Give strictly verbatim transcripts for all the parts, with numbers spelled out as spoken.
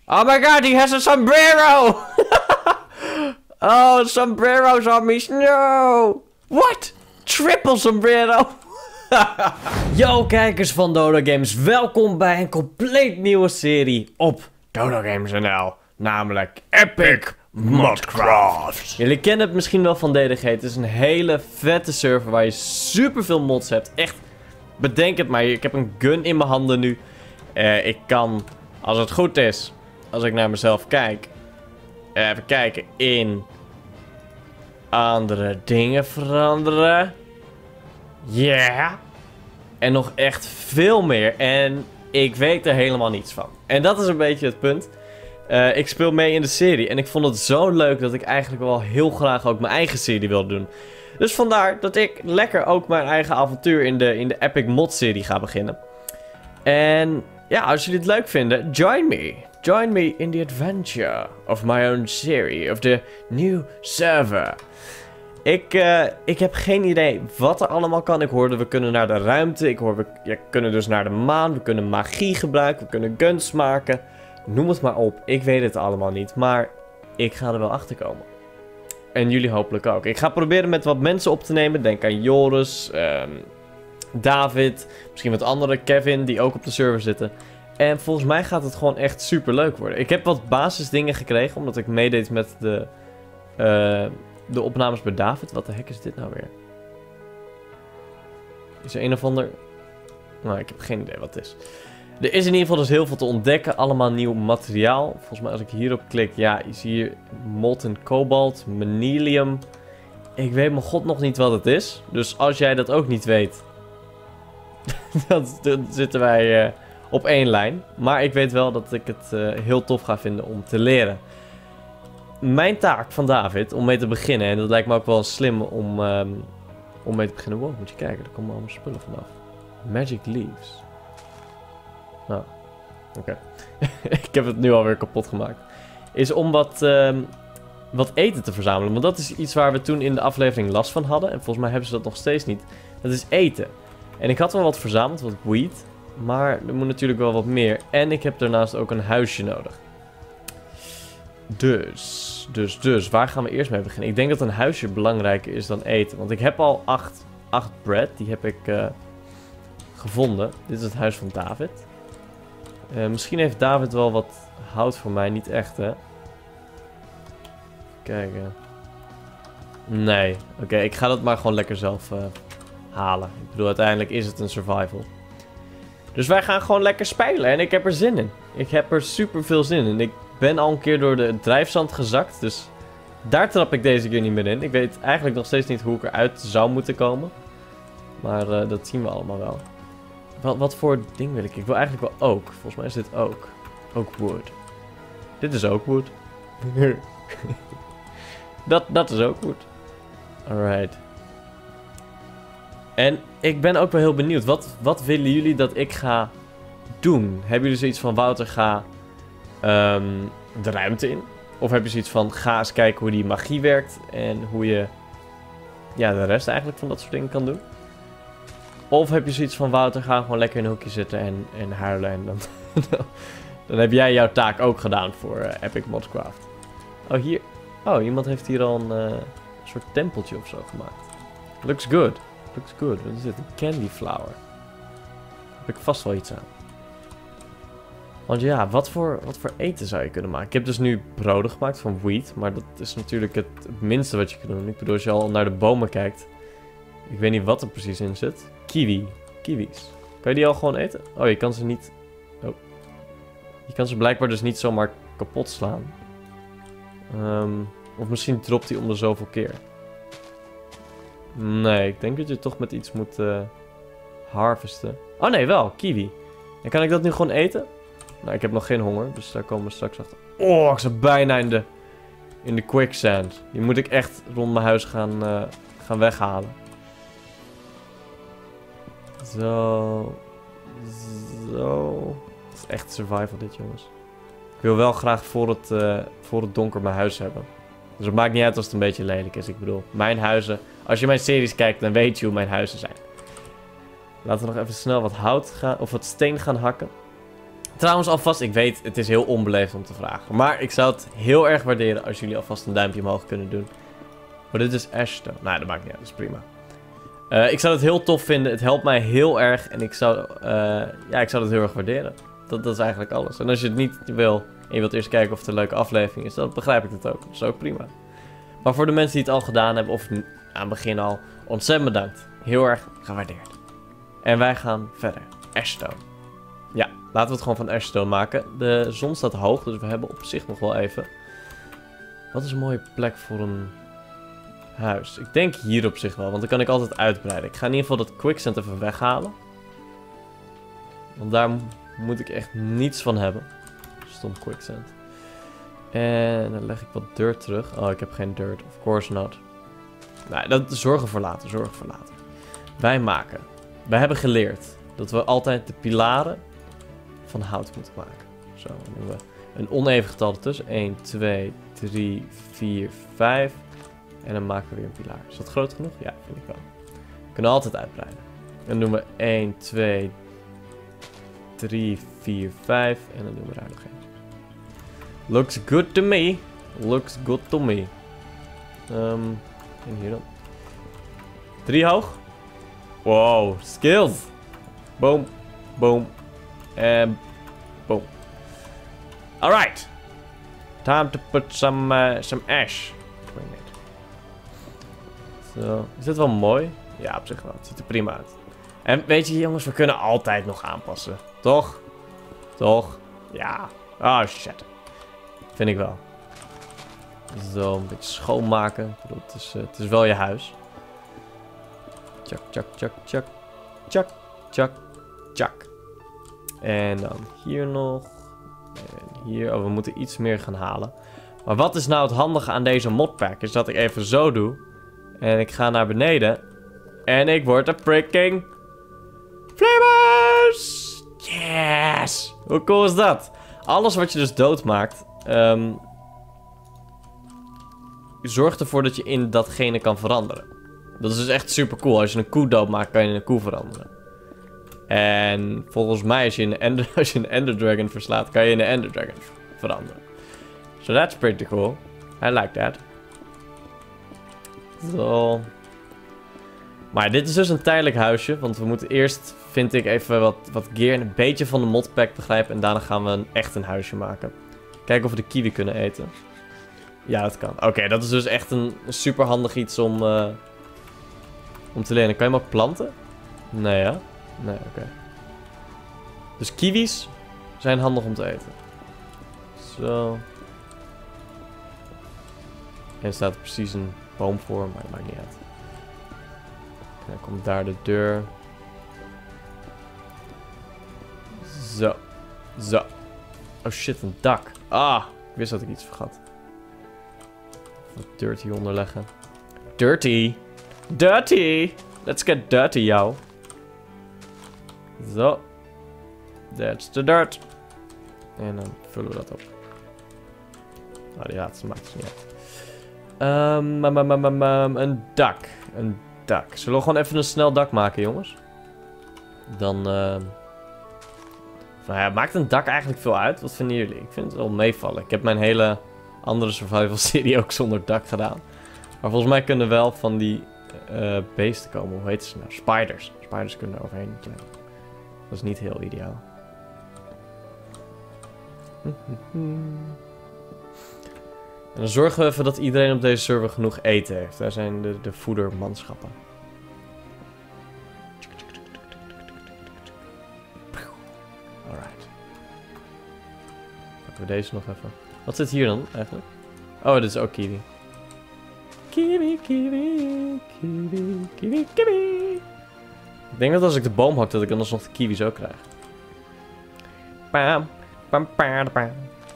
Oh my god, he has a sombrero! Oh, sombrero zombies, no! What? Triple sombrero! Yo kijkers van Dodo Games, welkom bij een compleet nieuwe serie op Dodo Games N L. Namelijk Epic Modcraft. Jullie kennen het misschien wel van D D G. Het is een hele vette server waar je super veel mods hebt. Echt, bedenk het maar. Ik heb een gun in mijn handen nu. Uh, ik kan, als het goed is, als ik naar mezelf kijk, uh, even kijken, in andere dingen veranderen. Ja. Yeah. En nog echt veel meer. En ik weet er helemaal niets van. En dat is een beetje het punt. Uh, ik speel mee in de serie. En ik vond het zo leuk dat ik eigenlijk wel heel graag ook mijn eigen serie wil doen. Dus vandaar dat ik lekker ook mijn eigen avontuur in de, in de Epic Mod serie ga beginnen. En ja, als jullie het leuk vinden, join me. Join me in the adventure of my own series. Of the new server. Ik, uh, ik heb geen idee wat er allemaal kan. Ik hoorde we kunnen naar de ruimte. Ik hoor we ja, kunnen dus naar de maan. We kunnen magie gebruiken. We kunnen guns maken. Noem het maar op. Ik weet het allemaal niet. Maar ik ga er wel achter komen. En jullie hopelijk ook. Ik ga proberen met wat mensen op te nemen. Denk aan Joris, um, David, misschien wat andere, Kevin, die ook op de server zitten. En volgens mij gaat het gewoon echt super leuk worden. Ik heb wat basisdingen gekregen, omdat ik meedeed met de, uh, de opnames bij David. Wat de heck is dit nou weer? Is er een of ander... Nou, ik heb geen idee wat het is. Er is in ieder geval dus heel veel te ontdekken. Allemaal nieuw materiaal. Volgens mij als ik hierop klik, ja, je ziet hier molten cobalt, manilium. Ik weet mijn god nog niet wat het is. Dus als jij dat ook niet weet, dan, dan zitten wij uh, op één lijn. Maar ik weet wel dat ik het uh, heel tof ga vinden om te leren. Mijn taak van David, om mee te beginnen, en dat lijkt me ook wel slim om, um, om mee te beginnen. Wow, moet je kijken, er komen allemaal spullen vanaf. Magic Leaves. Nou, oké. Okay. Ik heb het nu alweer kapot gemaakt. Is om wat, uh, wat eten te verzamelen. Want dat is iets waar we toen in de aflevering last van hadden. En volgens mij hebben ze dat nog steeds niet. Dat is eten. En ik had wel wat verzameld, wat weed. Maar er moet natuurlijk wel wat meer. En ik heb daarnaast ook een huisje nodig. Dus, dus, dus. Waar gaan we eerst mee beginnen? Ik denk dat een huisje belangrijker is dan eten. Want ik heb al acht, acht bread. Die heb ik uh, gevonden. Dit is het huis van David. Uh, misschien heeft David wel wat hout voor mij. Niet echt, hè? Kijken. Nee. Oké, okay, ik ga dat maar gewoon lekker zelf uh, halen. Ik bedoel, uiteindelijk is het een survival. Dus wij gaan gewoon lekker spelen. En ik heb er zin in. Ik heb er super veel zin in. Ik ben al een keer door de drijfzand gezakt. Dus daar trap ik deze keer niet meer in. Ik weet eigenlijk nog steeds niet hoe ik eruit zou moeten komen. Maar uh, dat zien we allemaal wel. Wat, wat voor ding wil ik? Ik wil eigenlijk wel oak. Volgens mij is dit oak. Oak wood. Dit is oak wood. dat, dat is oak wood. Alright. En ik ben ook wel heel benieuwd. Wat, wat willen jullie dat ik ga doen? Hebben jullie zoiets van, Wouter, ga um, de ruimte in? Of heb je zoiets van, ga eens kijken hoe die magie werkt. En hoe je ja, de rest eigenlijk van dat soort dingen kan doen? Of heb je zoiets van, Wouter, ga gewoon lekker in een hoekje zitten en, en huilen. En dan, dan heb jij jouw taak ook gedaan voor uh, Epic Modcraft. Oh, hier. Oh, iemand heeft hier al een uh, soort tempeltje of zo gemaakt. Looks good. Looks good. Wat is dit? Een candy flower. Daar heb ik vast wel iets aan. Want ja, wat voor, wat voor eten zou je kunnen maken? Ik heb dus nu broden gemaakt van wheat. Maar dat is natuurlijk het, het minste wat je kan doen. Ik bedoel, als je al naar de bomen kijkt. Ik weet niet wat er precies in zit. Kiwi. Kiwis. Kan je die al gewoon eten? Oh, je kan ze niet... Oh. Je kan ze blijkbaar dus niet zomaar kapot slaan. Um, of misschien dropt hij om de zoveel keer. Nee, ik denk dat je toch met iets moet uh, harvesten. Oh nee, wel. Kiwi. En kan ik dat nu gewoon eten? Nou, ik heb nog geen honger, dus daar komen we straks achter. Oh, ik zat bijna in de, in de quicksand. Die moet ik echt rond mijn huis gaan, uh, gaan weghalen. Zo. Zo. Het is echt survival dit, jongens. Ik wil wel graag voor het, uh, voor het donker mijn huis hebben. Dus het maakt niet uit als het een beetje lelijk is. Ik bedoel, mijn huizen... Als je mijn series kijkt, dan weet je hoe mijn huizen zijn. Laten we nog even snel wat hout gaan... Of wat steen gaan hakken. trouwens alvast, ik weet, het is heel onbeleefd om te vragen. Maar ik zou het heel erg waarderen als jullie alvast een duimpje omhoog kunnen doen. Maar dit is Ashstone. Nou, dat maakt niet uit, dat is prima. Uh, ik zou het heel tof vinden. Het helpt mij heel erg. En ik zou, uh, ja, ik zou het heel erg waarderen. Dat, dat is eigenlijk alles. En als je het niet wil en je wilt eerst kijken of het een leuke aflevering is, dan begrijp ik het ook. Dat is ook prima. Maar voor de mensen die het al gedaan hebben, of aan het begin al, ontzettend bedankt. Heel erg gewaardeerd. En wij gaan verder. Ashstone. Ja, laten we het gewoon van Ashstone maken. De zon staat hoog, dus we hebben op zich nog wel even. Wat is een mooie plek voor een huis? Ik denk hier op zich wel, want dan kan ik altijd uitbreiden. Ik ga in ieder geval dat quicksand even weghalen. Want daar moet ik echt niets van hebben. Stom quicksand. En dan leg ik wat dirt terug. Oh, ik heb geen dirt. Of course not. Nou, dat zorgen voor later. Zorgen voor later. Wij maken. Wij hebben geleerd dat we altijd de pilaren van hout moeten maken. Zo, dan doen we een oneven getal ertussen. één, twee, drie, vier, vijf. En dan maken we weer een pilaar. Is dat groot genoeg? Ja, vind ik wel. We kunnen altijd uitbreiden. Dan doen we één, twee, drie, vier, vijf. En dan doen we daar nog één. Looks good to me. Looks good to me. Um, en hier dan. Drie hoog. Wow, skills. Boom, boom. En boom. Alright. Time to put some, uh, some ash. Zo. Is dit wel mooi? Ja, op zich wel. Het ziet er prima uit. En weet je jongens, we kunnen altijd nog aanpassen. Toch? Toch? Ja. Oh shit. Vind ik wel. Zo, een beetje schoonmaken. Ik bedoel, het, is, uh, het is wel je huis. Tjak, tjak, tjak, tjak. Tjak, tjak, tjak. En dan hier nog. En hier. Oh, we moeten iets meer gaan halen. Maar wat is nou het handige aan deze modpack? Is dat ik even zo doe. En ik ga naar beneden. En ik word een freaking Flippers! Yes! Hoe cool is dat? Alles wat je dus doodmaakt, um, zorgt ervoor dat je in datgene kan veranderen. Dat is dus echt super cool. Als je een koe doodmaakt, kan je in een koe veranderen. En volgens mij, als je een Ender, als je een Ender Dragon verslaat, kan je in een Ender Dragon veranderen. So that's pretty cool. I like that. Zo. Maar dit is dus een tijdelijk huisje. Want we moeten eerst, vind ik, even wat, wat gear en een beetje van de modpack begrijpen. En daarna gaan we een, echt een huisje maken. Kijken of we de kiwi kunnen eten. Ja, dat kan. Oké, okay, dat is dus echt een, een super handig iets om, uh, om te leren. Kan je hem ook planten? Nee, ja? Nee, oké. Okay. Dus kiwis zijn handig om te eten. Zo. En er staat precies een boom voor, maar dat maakt niet uit. En dan komt daar de deur. Zo. Zo. Oh shit, een dak. Ah, ik wist dat ik iets vergat. Wat dirty onderleggen. Dirty. Dirty. Let's get dirty, jou. Zo. That's the dirt. En dan vullen we dat op. Nou, die laatste maakt het niet uit. Um, um, um, um, um, een dak. Een dak. Zullen we gewoon even een snel dak maken, jongens? Dan, uh... nou ja, maakt een dak eigenlijk veel uit? Wat vinden jullie? Ik vind het wel meevallen. Ik heb mijn hele andere survival serie ook zonder dak gedaan. Maar volgens mij kunnen wel van die uh, beesten komen. Hoe heet ze nou? Spiders. Spiders kunnen er overheen. Ja. Dat is niet heel ideaal. En dan zorgen we even dat iedereen op deze server genoeg eten heeft. Daar zijn de, de voedermanschappen. Alright. Pakken we deze nog even. Wat zit hier dan eigenlijk? Oh, dit is ook kiwi. Kiwi, kiwi, kiwi, kiwi, kiwi. Ik denk dat als ik de boom hak, dat ik dan alsnog de kiwis ook krijg. Pam, pam, pam, pam.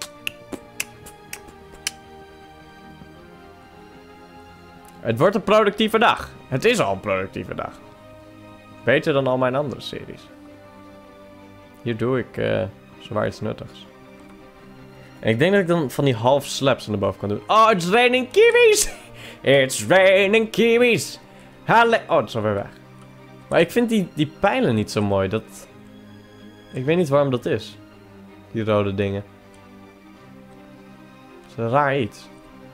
Het wordt een productieve dag. Het is al een productieve dag. Beter dan al mijn andere series. Hier doe ik uh, zwaar iets nuttigs. En ik denk dat ik dan van die half slaps aan de boven kan doen. Oh, it's raining kiwis! It's raining kiwis! Halle oh, het is alweer weg. Maar ik vind die, die pijlen niet zo mooi. Dat... Ik weet niet waarom dat is. Die rode dingen. Dat is een raar iets.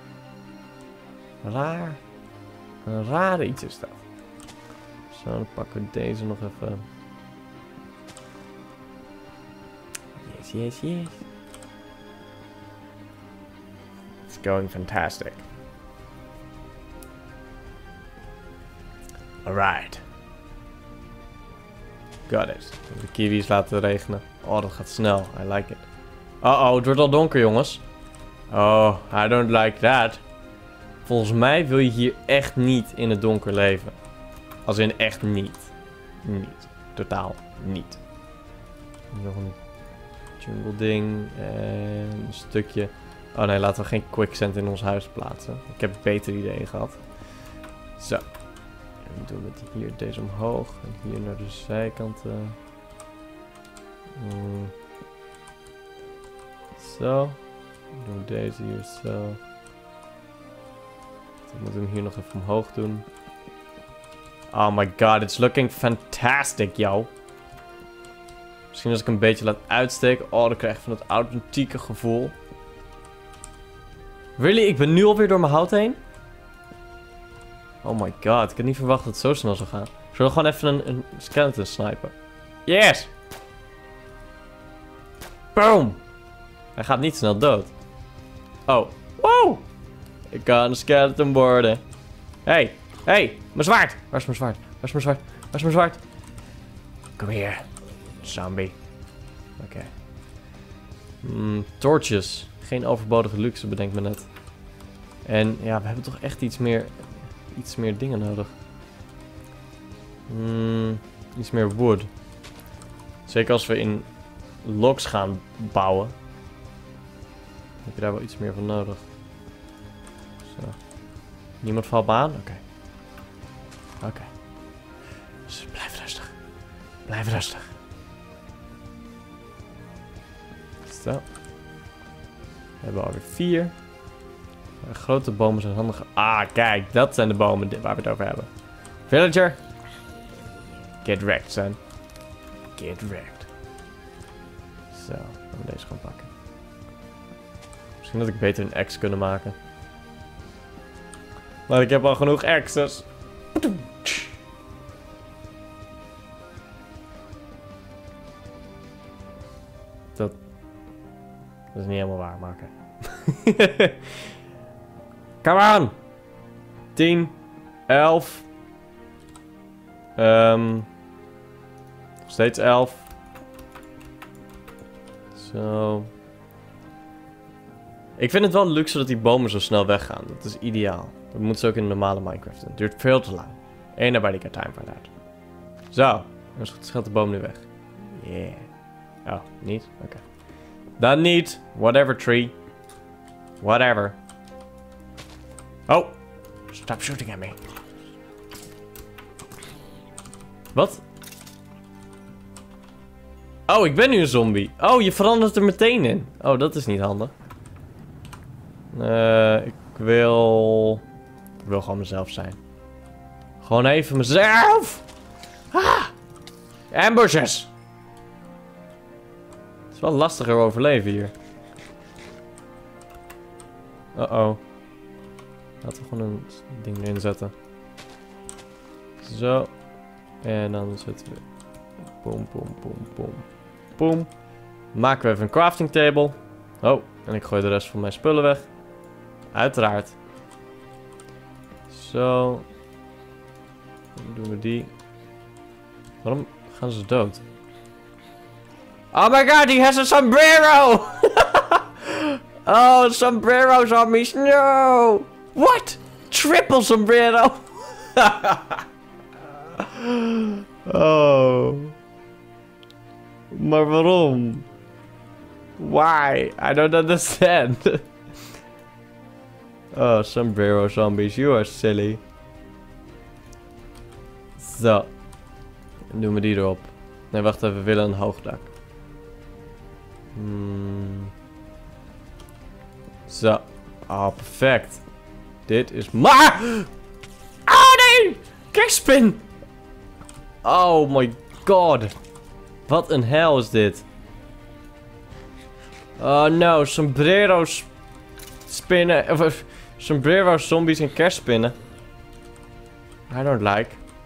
Raar. Een rare iets is dat. Zo, dan pakken we deze nog even. Yes, yes, yes. It's going fantastic. Alright. Got it. De kiwis laten regenen. Oh, dat gaat snel. I like it. Uh oh, het wordt al donker, jongens. Oh, I don't like that. Volgens mij wil je hier echt niet in het donker leven. Als in echt niet. Niet. Totaal niet. Nog een jungle ding. En een stukje. Oh nee, laten we geen quicksand in ons huis plaatsen. Ik heb betere ideeën gehad. Zo. En dan doen we hier deze omhoog. En hier naar de zijkanten. Mm. Zo. Dan doen we deze hier zo. Dan moeten we hem hier nog even omhoog doen. Oh my god, it's looking fantastic, yo. Misschien als ik een beetje laat uitsteken. Oh, dan krijg ik van het authentieke gevoel. Really? Ik ben nu alweer door mijn hout heen? Oh my god, ik had niet verwacht dat het zo snel zou gaan. Zullen we gewoon even een, een skeleton snipen? Yes! Boom! Hij gaat niet snel dood. Oh. Wow! Ik kan een skeleton worden. Hey, hey, mijn zwaard! Waar is mijn zwaard? Waar is mijn zwaard? Waar is mijn zwaard? Kom hier, zombie. Oké. Okay. Mm, torches. Geen overbodige luxe, bedenk me net. En ja, we hebben toch echt iets meer, iets meer dingen nodig. Mm, iets meer wood. Zeker als we in logs gaan bouwen. Heb je daar wel iets meer van nodig. Zo. Niemand valt me aan? Oké. Okay. Oké. Okay. Dus blijf rustig. Blijf rustig. Zo. We hebben alweer vier. De grote bomen zijn handig. Ah, kijk. Dat zijn de bomen waar we het over hebben. Villager. Get wrecked, son. Get wrecked. Zo. Laten we deze gewoon pakken. Misschien dat ik beter een axe kunnen maken. Maar ik heb al genoeg axes. Dat... Dat is niet helemaal waar, maken. Come on! tien, elf. Um, nog steeds elf. Zo. Ik vind het wel luxe dat die bomen zo snel weggaan. Dat is ideaal. Dat moet ze ook in de normale Minecraft doen. Het duurt veel te lang. Ain't nobody got time for that. Zo. Dan scheelt de boom nu weg. Yeah. Oh, niet? Oké. Okay. Dan niet. Whatever tree. Whatever. Oh. Stop shooting at me. Wat? Oh, ik ben nu een zombie. Oh, je verandert er meteen in. Oh, dat is niet handig. Uh, ik wil... Ik wil gewoon mezelf zijn. Gewoon even mezelf! Ah! Ambushes! Het is wel lastiger overleven hier. Uh-oh. Laten we gewoon een ding erin zetten. Zo. En dan zetten we... Boom, boom, boom, boom. Boom. Maken we even een crafting table. Oh, en ik gooi de rest van mijn spullen weg. Uiteraard. Zo. Dan doen we die. Waarom gaan ze dood? Oh my god, he has a sombrero! Oh, sombrero zombies, no! What? Triple sombrero! Oh. Maar waarom? Why? I don't understand. Oh, sombrero zombies, you are silly. Zo. Dan doen we die erop. Nee, wacht even, we willen een hoog dak. Hmm. Zo. Oh, perfect. Dit is maar. Oh nee! Kerstpin! Oh my god. Wat een hel is dit. Oh no, sombrero's spinnen. Of, of sombrero's, zombies en kerstspinnen. I don't like.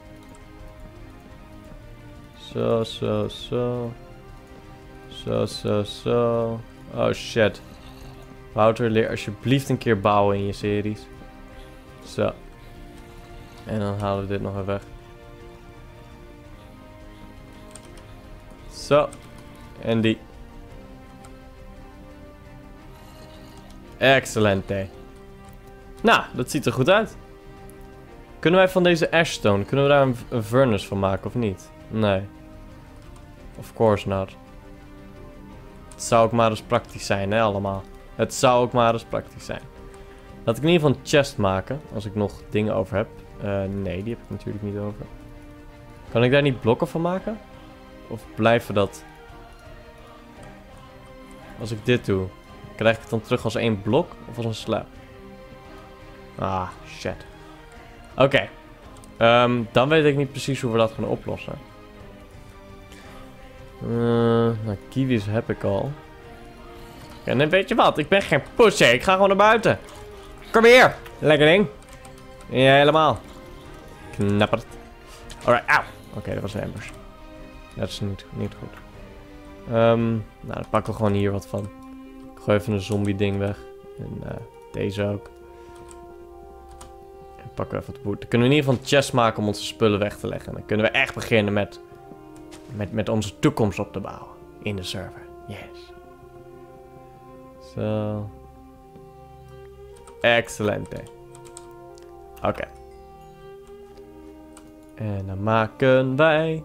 Zo, zo, zo. Zo, zo, zo. Oh shit. Wouter, leer alsjeblieft een keer bouwen in je series. Zo. En dan halen we dit nog even weg. Zo. En die. Excellente. Nou, dat ziet er goed uit. Kunnen wij van deze ashstone, kunnen we daar een, een furnace van maken of niet? Nee. Of course not. Het zou ook maar eens praktisch zijn, hè, allemaal. Het zou ook maar eens praktisch zijn. Laat ik in ieder geval een chest maken, als ik nog dingen over heb. Uh, nee, die heb ik natuurlijk niet over. Kan ik daar niet blokken van maken? Of blijven dat... Als ik dit doe, krijg ik het dan terug als één blok of als een slab? Ah, shit. Oké. Okay. Um, dan weet ik niet precies hoe we dat gaan oplossen. Uh, nou, kiwis heb ik al. En dan weet je wat, ik ben geen pussy. Ik ga gewoon naar buiten. Kom hier, lekker ding. Ja, helemaal. Knapperd. Alright, auw. Oké, okay, dat was een ambush. Dat is niet, niet goed. Um, nou, dan pakken we gewoon hier wat van. Ik gooi even een zombie ding weg. En uh, deze ook. En pakken we even het boot. Dan kunnen we in ieder geval een chest maken om onze spullen weg te leggen. En dan kunnen we echt beginnen met, met, met onze toekomst op te bouwen. In de server. Yes. Zo. Excellente. Oké. Okay. En dan maken wij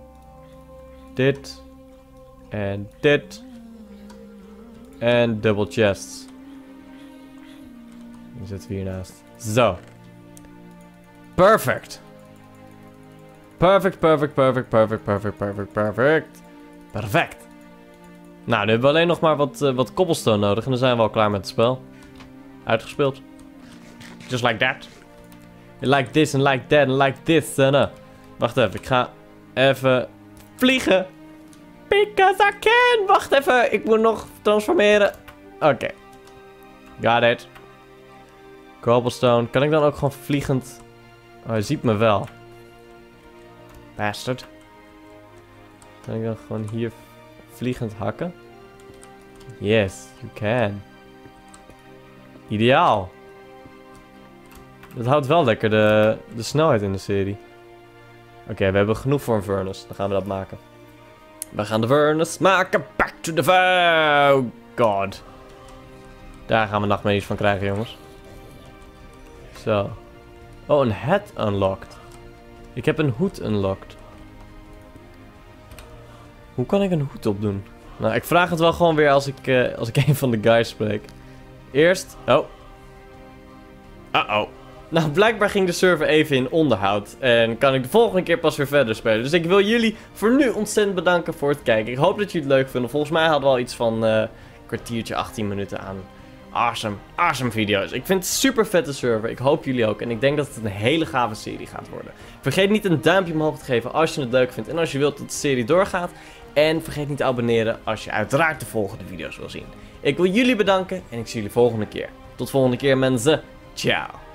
dit en dit en double chests. Die zetten we hiernaast. Zo. Perfect. Perfect, perfect, perfect, perfect, perfect, perfect, perfect. Perfect. Nou, nu hebben we alleen nog maar wat, uh, wat cobblestone nodig en dan zijn we al klaar met het spel. Uitgespeeld. Just like that. Like this and like that and like this. And, uh. Wacht even, ik ga even vliegen. Because I can. Wacht even, ik moet nog transformeren. Oké. Okay. Got it. Cobblestone. Kan ik dan ook gewoon vliegend... Oh, hij ziet me wel. Bastard. Kan ik dan gewoon hier vliegend hakken? Yes, you can. Ideaal. Dat houdt wel lekker de, de snelheid in de serie. Oké, okay, we hebben genoeg voor een furnace. Dan gaan we dat maken. We gaan de furnace maken. Back to the fire. Oh god. Daar gaan we nachtmerries van krijgen, jongens. Zo. Oh, een hat unlocked. Ik heb een hoed unlocked. Hoe kan ik een hoed opdoen? Nou, ik vraag het wel gewoon weer als ik, uh, als ik een van de guys spreek. Eerst... Oh. Uh-oh. Nou, blijkbaar ging de server even in onderhoud. En kan ik de volgende keer pas weer verder spelen. Dus ik wil jullie voor nu ontzettend bedanken voor het kijken. Ik hoop dat jullie het leuk vinden. Volgens mij hadden we al iets van uh, een kwartiertje, achttien minuten aan awesome, awesome video's. Ik vind het super vette server. Ik hoop jullie ook. En ik denk dat het een hele gave serie gaat worden. Vergeet niet een duimpje omhoog te geven als je het leuk vindt. En als je wilt dat de serie doorgaat. En vergeet niet te abonneren als je uiteraard de volgende video's wil zien. Ik wil jullie bedanken en ik zie jullie volgende keer. Tot volgende keer, mensen. Ciao.